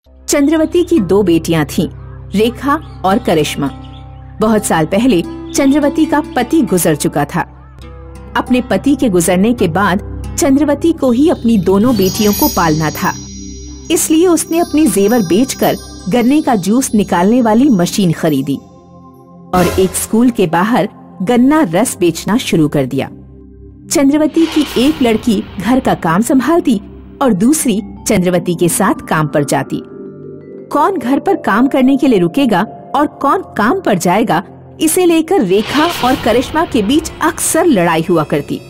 चंद्रवती की 2 बेटियां थीं, रेखा और करिश्मा। बहुत साल पहले चंद्रवती का पति गुजर चुका था। अपने पति के गुजरने के बाद चंद्रवती को ही अपनी दोनों बेटियों को पालना था, इसलिए उसने अपने जेवर बेचकर गन्ने का जूस निकालने वाली मशीन खरीदी और एक स्कूल के बाहर गन्ना रस बेचना शुरू कर दिया। चंद्रवती की एक लड़की घर का काम संभालती और दूसरी चंद्रवती के साथ काम पर जाती। कौन घर पर काम करने के लिए रुकेगा और कौन काम पर जाएगा, इसे लेकर रेखा और करिश्मा के बीच अक्सर लड़ाई हुआ करती।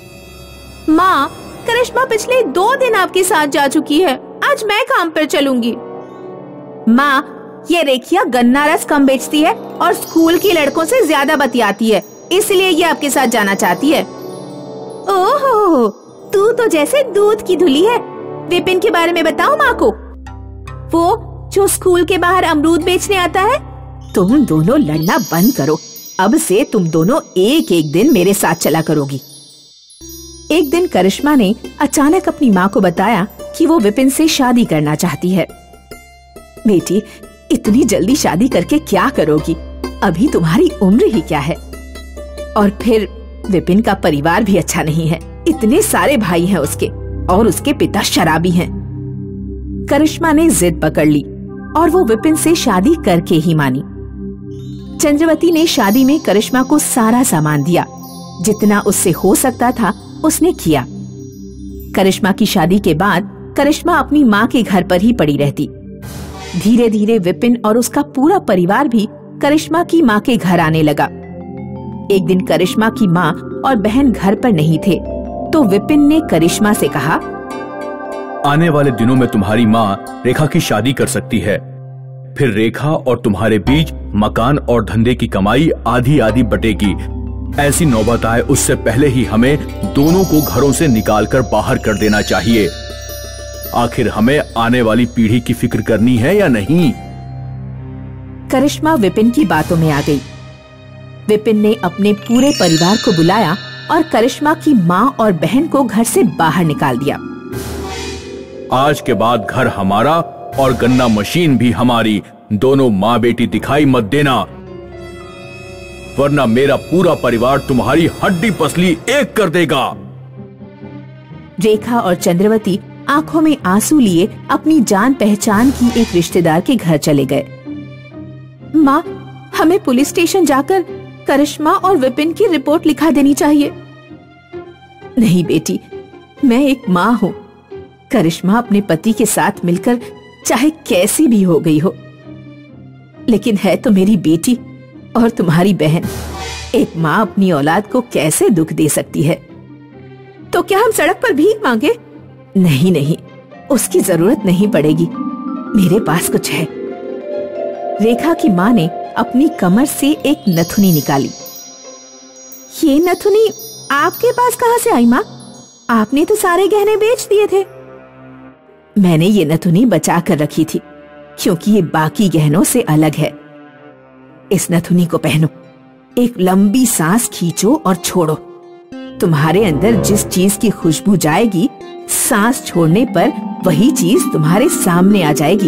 माँ, करिश्मा पिछले 2 दिन आपके साथ जा चुकी है, आज मैं काम पर चलूंगी। माँ, ये रेखिया गन्ना रस कम बेचती है और स्कूल के लड़कों से ज्यादा बतियाती है, इसलिए ये आपके साथ जाना चाहती है। ओहो, तू तो जैसे दूध की धुली है। विपिन के बारे में बताओ माँ को, वो जो स्कूल के बाहर अमरूद बेचने आता है। तुम दोनों लड़ना बंद करो, अब से तुम दोनों एक एक दिन मेरे साथ चला करोगी। एक दिन करिश्मा ने अचानक अपनी माँ को बताया कि वो विपिन से शादी करना चाहती है। बेटी, इतनी जल्दी शादी करके क्या करोगी? अभी तुम्हारी उम्र ही क्या है? और फिर विपिन का परिवार भी अच्छा नहीं है, इतने सारे भाई हैं उसके और उसके पिता शराबी हैं। करिश्मा ने जिद पकड़ ली और वो विपिन से शादी करके ही मानी। चंद्रवती ने शादी में करिश्मा को सारा सामान दिया, जितना उससे हो सकता था उसने किया। करिश्मा की शादी के बाद करिश्मा अपनी माँ के घर पर ही पड़ी रहती। धीरे धीरे विपिन और उसका पूरा परिवार भी करिश्मा की माँ के घर आने लगा। एक दिन करिश्मा की माँ और बहन घर पर नहीं थे, तो विपिन ने करिश्मा से कहा, आने वाले दिनों में तुम्हारी माँ रेखा की शादी कर सकती है, फिर रेखा और तुम्हारे बीच मकान और धंधे की कमाई आधी आधी बटेगी। ऐसी नौबत आए उससे पहले ही हमें दोनों को घरों से निकालकर बाहर कर देना चाहिए। आखिर हमें आने वाली पीढ़ी की फिक्र करनी है या नहीं? करिश्मा विपिन की बातों में आ गई। विपिन ने अपने पूरे परिवार को बुलाया और करिश्मा की माँ और बहन को घर से बाहर निकाल दिया। आज के बाद घर हमारा और गन्ना मशीन भी हमारी, दोनों माँ बेटी दिखाई मत देना, वरना मेरा पूरा परिवार तुम्हारी हड्डी पसली एक कर देगा। रेखा और चंद्रवती आंखों में आंसू लिए अपनी जान पहचान की एक रिश्तेदार के घर चले गए। माँ, हमें पुलिस स्टेशन जाकर करिश्मा और विपिन की रिपोर्ट लिखा देनी चाहिए। नहीं बेटी, मैं एक माँ हूँ। करिश्मा अपने पति के साथ मिलकर चाहे कैसी भी हो गई हो, लेकिन है तो मेरी बेटी और तुम्हारी बहन। एक माँ अपनी औलाद को कैसे दुख दे सकती है? तो क्या हम सड़क पर भीख मांगे? नहीं नहीं, उसकी जरूरत नहीं पड़ेगी, मेरे पास कुछ है। रेखा की माँ ने अपनी कमर से एक नथुनी निकाली। ये नथुनी आपके पास कहाँ से आई माँ? आपने तो सारे गहने बेच दिए थे। मैंने ये नथुनी बचा कर रखी थी, क्योंकि ये बाकी गहनों से अलग है। इस नथुनी को पहनो, एक लंबी सांस खींचो और छोड़ो। तुम्हारे अंदर जिस चीज की खुशबू जाएगी, सांस छोड़ने पर वही चीज तुम्हारे सामने आ जाएगी।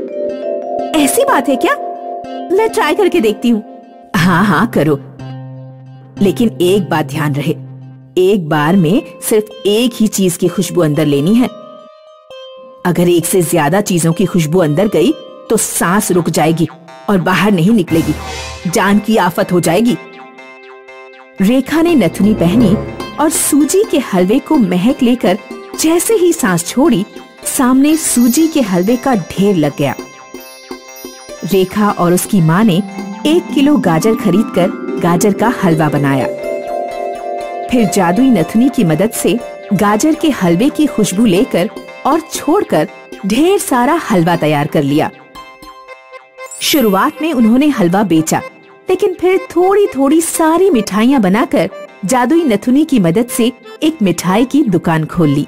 ऐसी बात है क्या? मैं ट्राई करके देखती हूँ। हाँ हाँ करो, लेकिन एक बात ध्यान रहे, एक बार में सिर्फ एक ही चीज की खुशबू अंदर लेनी है। अगर एक से ज्यादा चीजों की खुशबू अंदर गई तो सांस रुक जाएगी और बाहर नहीं निकलेगी, जान की आफत हो जाएगी। रेखा ने नथुनी पहनी और सूजी के हलवे को महक लेकर जैसे ही सांस छोड़ी, सामने सूजी के हलवे का ढेर लग गया। रेखा और उसकी माँ ने 1 किलो गाजर खरीदकर गाजर का हलवा बनाया। फिर जादुई नथुनी की मदद से गाजर के हलवे की खुशबू लेकर और छोड़कर ढेर सारा हलवा तैयार कर लिया। शुरुआत में उन्होंने हलवा बेचा, लेकिन फिर थोड़ी थोड़ी सारी मिठाइयां बनाकर जादुई नथुनी की मदद से एक मिठाई की दुकान खोल ली।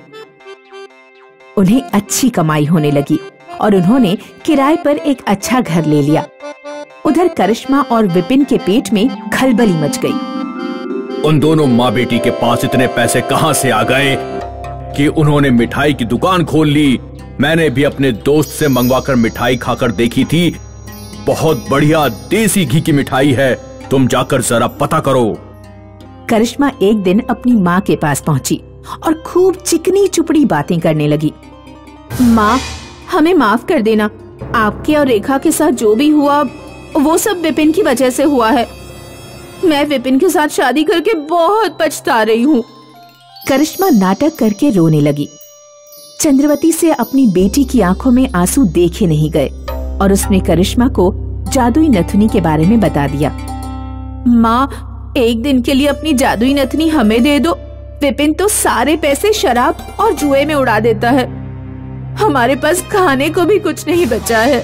उन्हें अच्छी कमाई होने लगी और उन्होंने किराए पर एक अच्छा घर ले लिया। उधर करिश्मा और विपिन के पेट में खलबली मच गई। उन दोनों माँ बेटी के पास इतने पैसे कहाँ से आ गए कि उन्होंने मिठाई की दुकान खोल ली मैंने भी अपने दोस्त से मंगवाकर मिठाई खाकर देखी थी। बहुत बढ़िया देसी घी की मिठाई है, तुम जाकर जरा पता करो। करिश्मा एक दिन अपनी माँ के पास पहुंची और खूब चिकनी चुपड़ी बातें करने लगी। माँ, हमें माफ कर देना। आपके और रेखा के साथ जो भी हुआ वो सब विपिन की वजह से हुआ है। मैं विपिन के साथ शादी करके बहुत पछता रही हूँ। करिश्मा नाटक करके रोने लगी। चंद्रवती से अपनी बेटी की आंखों में आंसू देखे नहीं गए और उसने करिश्मा को जादुई नथुनी के बारे में बता दिया। माँ, एक दिन के लिए अपनी जादुई नथनी हमें दे दो। विपिन तो सारे पैसे शराब और जुए में उड़ा देता है। हमारे पास खाने को भी कुछ नहीं बचा है।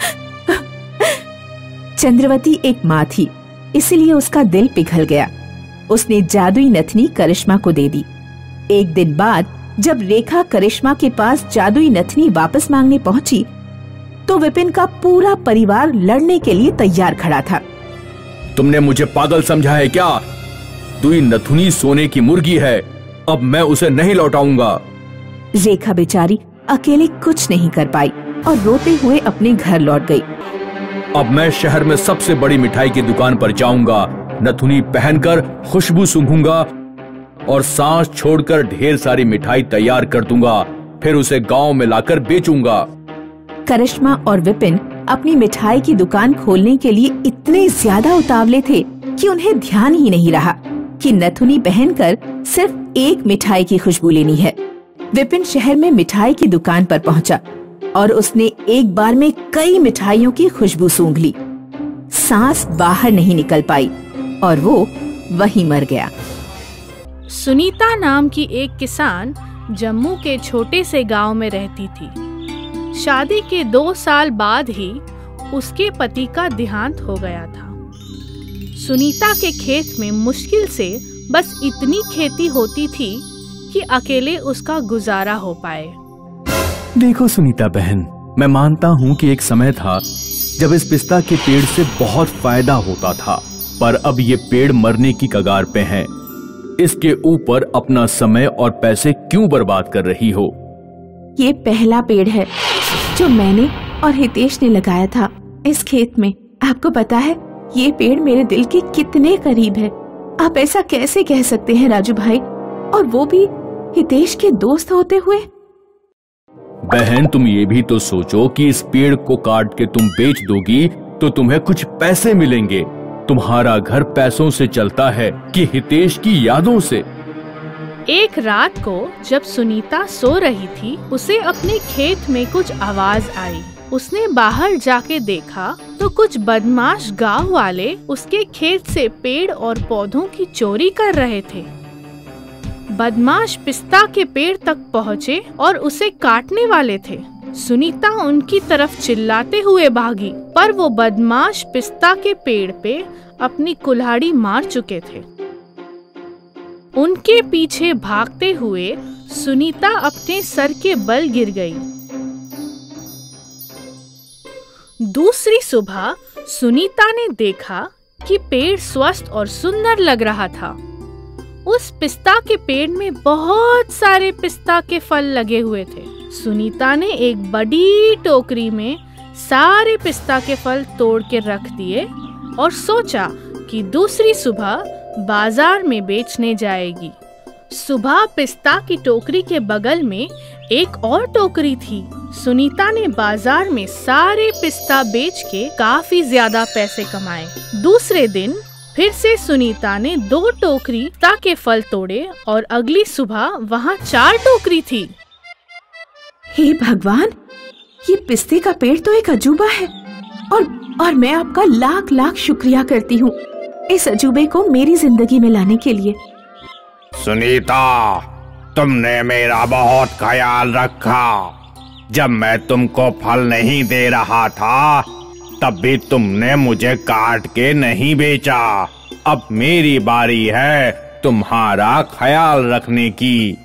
चंद्रवती एक माँ थी, इसलिए उसका दिल पिघल गया। उसने जादुई नथनी करिश्मा को दे दी। एक दिन बाद जब रेखा करिश्मा के पास जादुई नथनी वापस मांगने पहुंची तो विपिन का पूरा परिवार लड़ने के लिए तैयार खड़ा था। तुमने मुझे पागल समझा है क्या? दुई नथुनी सोने की मुर्गी है, अब मैं उसे नहीं लौटाऊंगा। रेखा बेचारी अकेले कुछ नहीं कर पाई और रोते हुए अपने घर लौट गई। अब मैं शहर में सबसे बड़ी मिठाई की दुकान पर जाऊंगा, नथुनी पहनकर खुशबू सूंघूंगा और सांस छोड़कर ढेर सारी मिठाई तैयार कर दूंगा, फिर उसे गांव में लाकर बेचूंगा। करिश्मा और विपिन अपनी मिठाई की दुकान खोलने के लिए इतने ज्यादा उतावले थे कि उन्हें ध्यान ही नहीं रहा कि नथुनी पहनकर सिर्फ एक मिठाई की खुशबू लेनी है। विपिन शहर में मिठाई की दुकान पर पहुंचा और उसने एक बार में कई मिठाइयों की खुशबू सूंघ ली। सांस बाहर नहीं निकल पाई और वो वहीं मर गया। सुनीता नाम की एक किसान जम्मू के छोटे से गांव में रहती थी। शादी के 2 साल बाद ही उसके पति का देहांत हो गया था। सुनीता के खेत में मुश्किल से बस इतनी खेती होती थी कि अकेले उसका गुजारा हो पाए। देखो सुनीता बहन, मैं मानता हूँ कि एक समय था जब इस पिस्ता के पेड़ से बहुत फायदा होता था, पर अब ये पेड़ मरने की कगार पे है। इसके ऊपर अपना समय और पैसे क्यों बर्बाद कर रही हो? ये पहला पेड़ है जो मैंने और हितेश ने लगाया था इस खेत में। आपको पता है ये पेड़ मेरे दिल के कितने करीब है। आप ऐसा कैसे कह सकते हैं राजू भाई, और वो भी हितेश के दोस्त होते हुए? बहन, तुम ये भी तो सोचो कि इस पेड़ को काट के तुम बेच दोगी तो तुम्हें कुछ पैसे मिलेंगे। तुम्हारा घर पैसों से चलता है कि हितेश की यादों से? एक रात को जब सुनीता सो रही थी, उसे अपने खेत में कुछ आवाज आई। उसने बाहर जाके देखा तो कुछ बदमाश गांव वाले उसके खेत से पेड़ और पौधों की चोरी कर रहे थे। बदमाश पिस्ता के पेड़ तक पहुँचे और उसे काटने वाले थे। सुनीता उनकी तरफ चिल्लाते हुए भागी, पर वो बदमाश पिस्ता के पेड़ पे अपनी कुल्हाड़ी मार चुके थे। उनके पीछे भागते हुए सुनीता अपने सर के बल गिर गई। दूसरी सुबह सुनीता ने देखा कि पेड़ स्वस्थ और सुंदर लग रहा था। उस पिस्ता के पेड़ में बहुत सारे पिस्ता के फल लगे हुए थे। सुनीता ने एक बड़ी टोकरी में सारे पिस्ता के फल तोड़ के रख दिए और सोचा कि दूसरी सुबह बाजार में बेचने जाएगी। सुबह पिस्ता की टोकरी के बगल में एक और टोकरी थी। सुनीता ने बाजार में सारे पिस्ता बेच के काफी ज्यादा पैसे कमाए। दूसरे दिन फिर से सुनीता ने 2 टोकरी पिस्ता के फल तोड़े और अगली सुबह वहाँ 4 टोकरी थी। हे भगवान, ये पिस्ते का पेड़ तो एक अजूबा है और मैं आपका लाख लाख शुक्रिया करती हूँ इस अजूबे को मेरी जिंदगी में लाने के लिए। सुनीता, तुमने मेरा बहुत ख्याल रखा। जब मैं तुमको फल नहीं दे रहा था तब भी तुमने मुझे काट के नहीं बेचा। अब मेरी बारी है तुम्हारा ख्याल रखने की।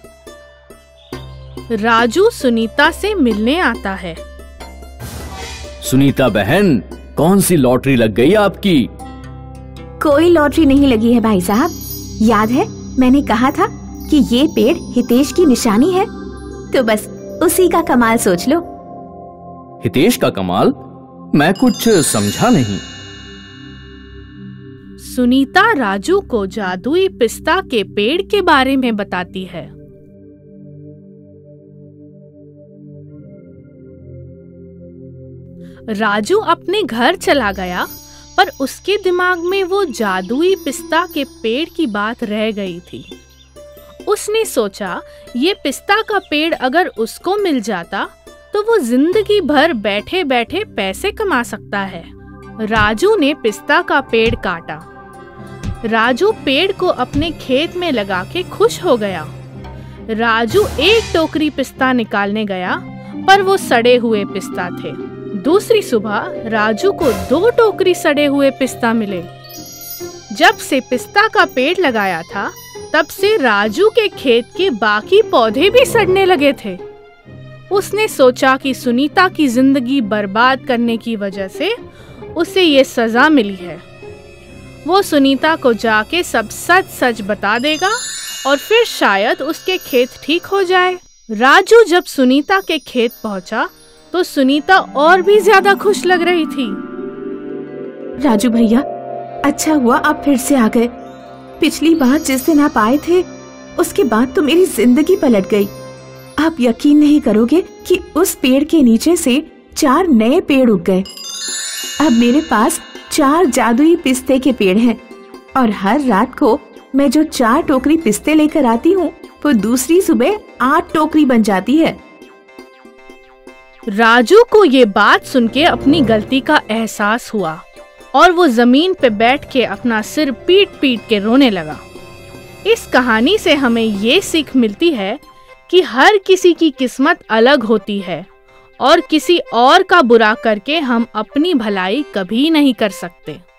राजू सुनीता से मिलने आता है। सुनीता बहन, कौन सी लॉटरी लग गई आपकी? कोई लॉटरी नहीं लगी है भाई साहब। याद है मैंने कहा था कि ये पेड़ हितेश की निशानी है, तो बस उसी का कमाल सोच लो। हितेश का कमाल? मैं कुछ समझा नहीं। सुनीता राजू को जादुई पिस्ता के पेड़ के बारे में बताती है। राजू अपने घर चला गया, पर उसके दिमाग में वो जादुई पिस्ता के पेड़ की बात रह गई थी। उसने सोचा, ये पिस्ता का पेड़ अगर उसको मिल जाता तो वो जिंदगी भर बैठे बैठे पैसे कमा सकता है। राजू ने पिस्ता का पेड़ काटा। राजू पेड़ को अपने खेत में लगा के खुश हो गया। राजू एक टोकरी पिस्ता निकालने गया, पर वो सड़े हुए पिस्ता थे। दूसरी सुबह राजू को 2 टोकरी सड़े हुए पिस्ता मिले। जब से पिस्ता का पेड़ लगाया था, तब से राजू के खेत के बाकी पौधे भी सड़ने लगे थे। उसने सोचा कि सुनीता की जिंदगी बर्बाद करने की वजह से उसे ये सजा मिली है। वो सुनीता को जाके सब सच सच बता देगा और फिर शायद उसके खेत ठीक हो जाए। राजू जब सुनीता के खेत पहुंचा तो सुनीता और भी ज्यादा खुश लग रही थी। राजू भैया, अच्छा हुआ आप फिर से आ गए। पिछली बार जिस दिन आप आए थे, उसके बाद तो मेरी जिंदगी पलट गई। आप यकीन नहीं करोगे कि उस पेड़ के नीचे से 4 नए पेड़ उग गए। अब मेरे पास 4 जादुई पिस्ते के पेड़ हैं और हर रात को मैं जो 4 टोकरी पिस्ते लेकर आती हूँ, वो दूसरी सुबह 8 टोकरी बन जाती है। राजू को ये बात सुन के अपनी गलती का एहसास हुआ और वो जमीन पे बैठ के अपना सिर पीट पीट के रोने लगा। इस कहानी से हमें ये सीख मिलती है कि हर किसी की किस्मत अलग होती है और किसी और का बुरा करके हम अपनी भलाई कभी नहीं कर सकते।